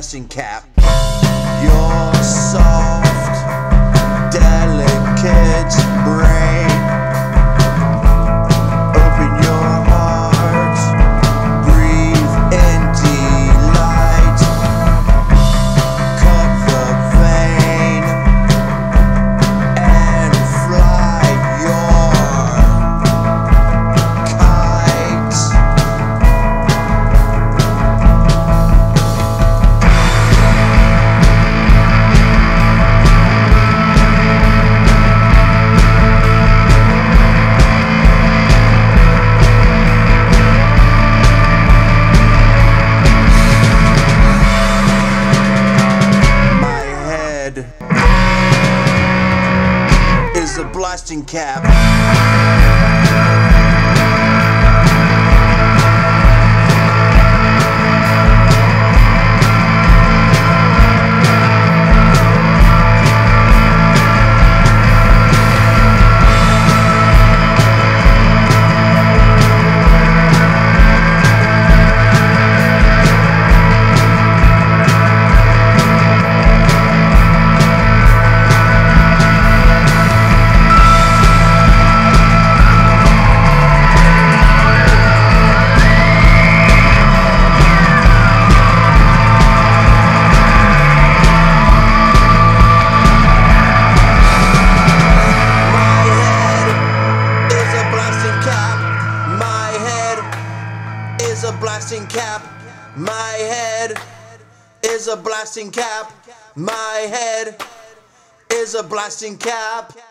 blasting cap. Your soft, delicate brain. Open your heart, breathe in delight. Cut the vein and fly your kite. Is a blasting cap. Is a blasting cap. My head is a blasting cap. My head is a blasting cap.